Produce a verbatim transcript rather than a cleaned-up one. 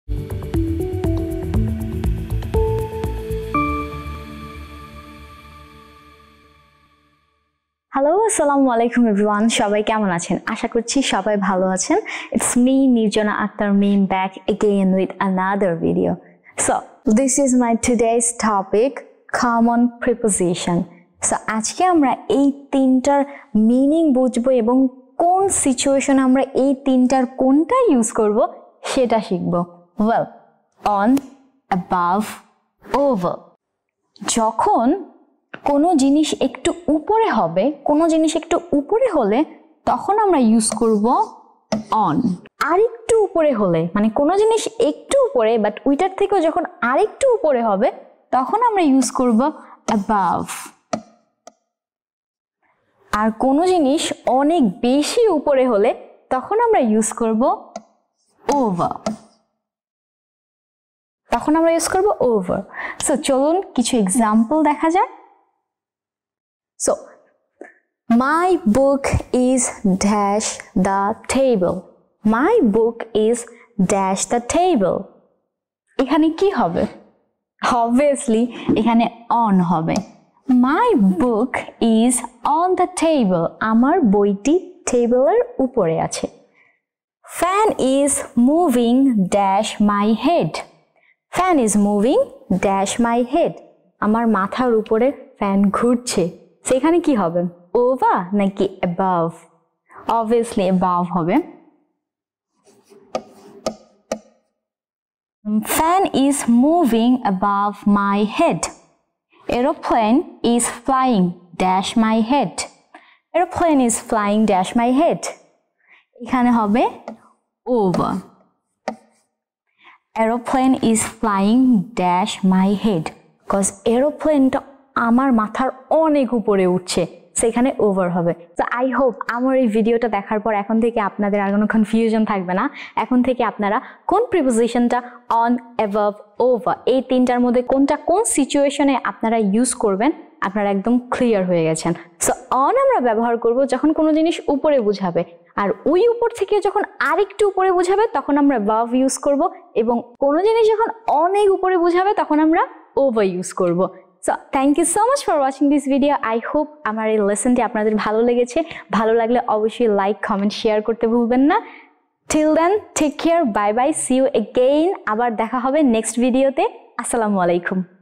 Hello আসসালামু আলাইকুম everyone, সবাই কেমন আছেন? আশা করছি সবাই ভালো আছেন। It's me Nirjona Akter Mim back again with another video. So this is my today's topic, common preposition. So আজকে আমরা এই তিনটার মিনিং বুঝবো এবং কোন সিচুয়েশনে আমরা এই তিনটার কোনটা ইউজ করব সেটা শিখব। Well, on, above, over. যখন কোনো জিনিস একটু উপরে হবে, কোনো জিনিস একটু উপরে হলে তখন আমরা ইউজ করব on. আরেকটু উপরে হলে, মানে কোনো জিনিস একটু উপরে বাট ওইটার থেকেও যখন আরেকটু উপরে হবে তখন আমরা ইউজ করব above. আর কোনো জিনিস অনেক বেশি উপরে হলে তখন আমরা ইউজ করব over. তখন আমরা ইউজ করব over. সো চলুন কিছু এক্সাম্পল দেখা যাক। So, my book is dash the table. My book is dash the table. এখানে কি হবে? Obviously, এখানে on হবে. My book is on the table. আমার বইটি টেবিলের উপরে আছে। Fan is moving dash my head. Fan is moving dash my head. আমার মাথার উপরে ফ্যান ঘুরছে। সেখানে কি হবে? over নাকি above? obviously above হবে। Fan is moving above my head. Aeroplane is flying dash my head. Aeroplane is flying dash my head. এখানে হবে over. Aeroplane is flying dash my head. Because aeroplane টা আমার মাথার অনেক উপরে উঠছে, সেখানে ওভার হবে। তো আই হোপ আমার এই ভিডিওটা দেখার পর এখন থেকে আপনাদের আর কোনো কনফিউশন থাকবে না। এখন থেকে আপনারা কোন প্রিপোজিশনটা অন, অ্যাবভ, ওভার এই তিনটার মধ্যে কোনটা কোন সিচুয়েশনে আপনারা ইউজ করবেন আপনারা একদম ক্লিয়ার হয়ে গেছেন। সো অন আমরা ব্যবহার করব যখন কোনো জিনিস উপরে বোঝাবে, আর ওই উপর থেকে যখন আরেকটু উপরে বোঝাবে তখন আমরা অ্যাবভ ইউজ করব, এবং কোনো জিনিস যখন অনেক উপরে বোঝাবে তখন আমরা ওভার ইউজ করব। So thank you so much for watching this video. I hope আমার এই লেসনটি আপনাদের ভালো লেগেছে। ভালো লাগলে অবশ্যই লাইক, কমেন্ট, শেয়ার করতে ভুলবেন না। Till then, take care, bye bye, see you again. আবার দেখা হবে নেক্সট ভিডিওতে। আসসালামু আলাইকুম।